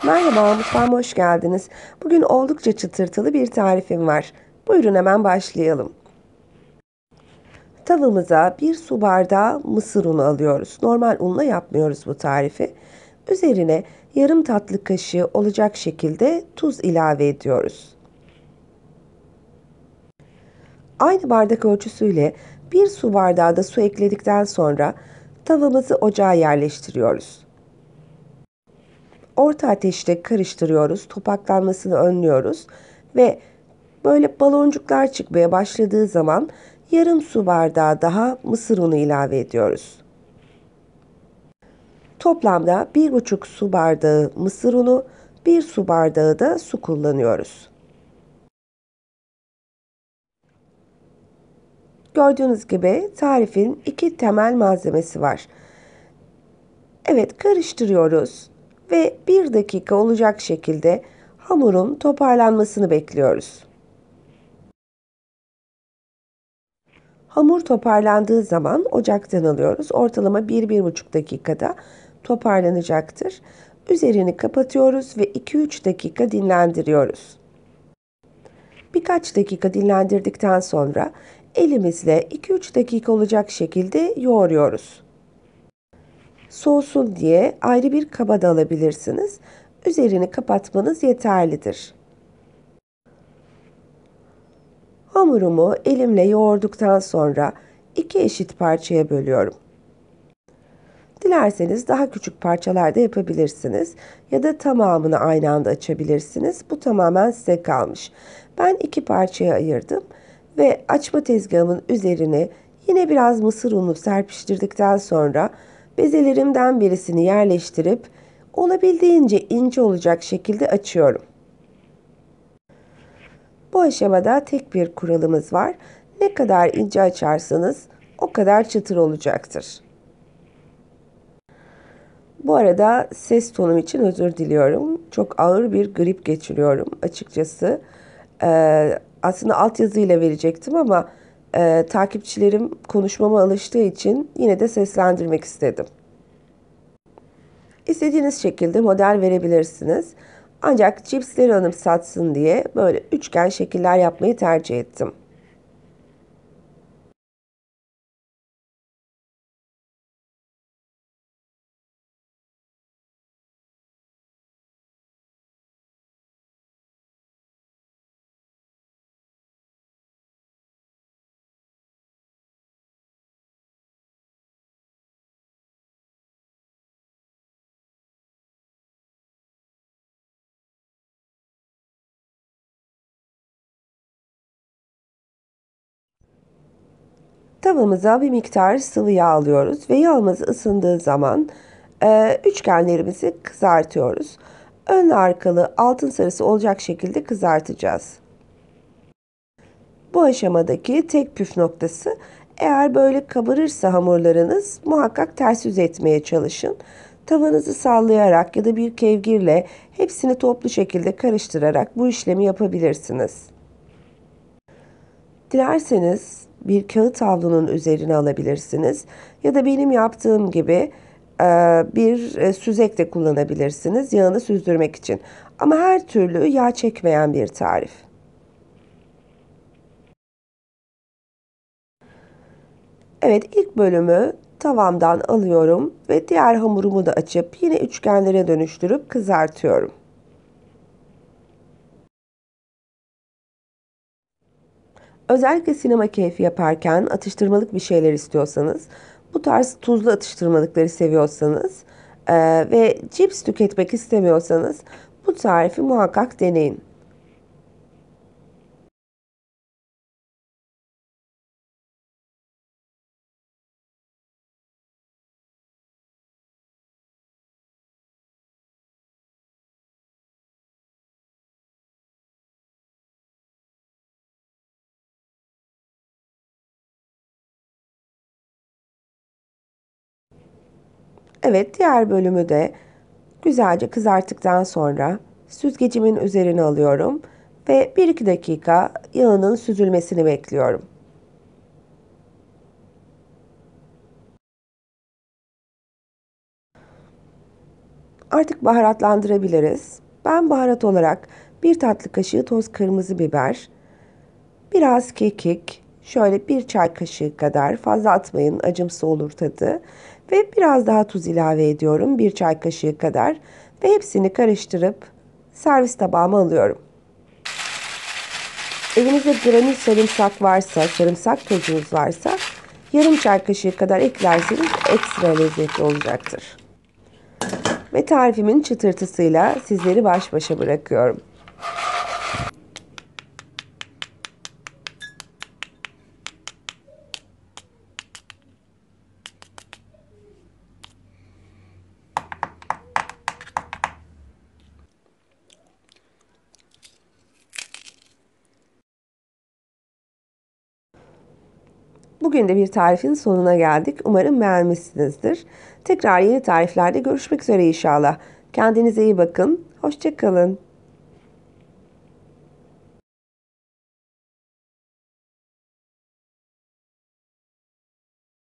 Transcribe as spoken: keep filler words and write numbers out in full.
Merhaba, mutfağıma hoş geldiniz. Bugün oldukça çıtırtılı bir tarifim var. Buyurun hemen başlayalım. Tavamıza bir su bardağı mısır unu alıyoruz. Normal unla yapmıyoruz bu tarifi. Üzerine yarım tatlı kaşığı olacak şekilde tuz ilave ediyoruz. Aynı bardak ölçüsüyle bir su bardağı da su ekledikten sonra tavamızı ocağa yerleştiriyoruz. Orta ateşte karıştırıyoruz, topaklanmasını önlüyoruz ve böyle baloncuklar çıkmaya başladığı zaman yarım su bardağı daha mısır unu ilave ediyoruz. Toplamda bir buçuk su bardağı mısır unu, bir su bardağı da su kullanıyoruz. Gördüğünüz gibi tarifin iki temel malzemesi var. Evet, karıştırıyoruz ve bir dakika olacak şekilde hamurun toparlanmasını bekliyoruz. Hamur toparlandığı zaman ocaktan alıyoruz. Ortalama bir bir buçuk dakikada toparlanacaktır. Üzerini kapatıyoruz ve iki üç dakika dinlendiriyoruz. Birkaç dakika dinlendirdikten sonra elimizle iki üç dakika olacak şekilde yoğuruyoruz. Soğusun diye ayrı bir kaba da alabilirsiniz. Üzerini kapatmanız yeterlidir. Hamurumu elimle yoğurduktan sonra iki eşit parçaya bölüyorum. Dilerseniz daha küçük parçalar da yapabilirsiniz ya da tamamını aynı anda açabilirsiniz. Bu tamamen size kalmış. Ben iki parçaya ayırdım ve açma tezgahımın üzerine yine biraz mısır unu serpiştirdikten sonra bezelerimden birisini yerleştirip olabildiğince ince olacak şekilde açıyorum. Bu aşamada tek bir kuralımız var. Ne kadar ince açarsanız o kadar çıtır olacaktır. Bu arada ses tonum için özür diliyorum. Çok ağır bir grip geçiriyorum açıkçası. Ee, aslında altyazıyla verecektim ama e, takipçilerim konuşmama alıştığı için yine de seslendirmek istedim. İstediğiniz şekilde model verebilirsiniz. Ancak cipsleri anımsatsın diye böyle üçgen şekiller yapmayı tercih ettim. Tavamıza bir miktar sıvı yağ alıyoruz ve yağımız ısındığı zaman e, üçgenlerimizi kızartıyoruz. Ön arkalı altın sarısı olacak şekilde kızartacağız. Bu aşamadaki tek püf noktası, eğer böyle kabarırsa hamurlarınız muhakkak ters yüz etmeye çalışın. Tavanızı sallayarak ya da bir kevgirle hepsini toplu şekilde karıştırarak bu işlemi yapabilirsiniz. Dilerseniz bir kağıt havlunun üzerine alabilirsiniz ya da benim yaptığım gibi e, bir e, süzek de kullanabilirsiniz yağını süzdürmek için. Ama her türlü yağ çekmeyen bir tarif. Evet, ilk bölümü tavamdan alıyorum ve diğer hamurumu da açıp yine üçgenlere dönüştürüp kızartıyorum. Özellikle sinema keyfi yaparken atıştırmalık bir şeyler istiyorsanız, bu tarz tuzlu atıştırmalıkları seviyorsanız eee, ve cips tüketmek istemiyorsanız bu tarifi muhakkak deneyin. Evet, diğer bölümü de güzelce kızarttıktan sonra süzgecimin üzerine alıyorum ve bir iki dakika yağının süzülmesini bekliyorum. Artık baharatlandırabiliriz. Ben baharat olarak bir tatlı kaşığı toz kırmızı biber, biraz kekik, şöyle bir çay kaşığı kadar, fazla atmayın acımsı olur tadı. Ve biraz daha tuz ilave ediyorum, bir çay kaşığı kadar. Ve hepsini karıştırıp servis tabağıma alıyorum. Evinizde granül sarımsak varsa, sarımsak tozunuz varsa yarım çay kaşığı kadar eklerseniz ekstra lezzetli olacaktır. Ve tarifimin çıtırtısıyla sizleri baş başa bırakıyorum. Bugün de bir tarifin sonuna geldik. Umarım beğenmişsinizdir. Tekrar yeni tariflerde görüşmek üzere inşallah. Kendinize iyi bakın. Hoşça kalın.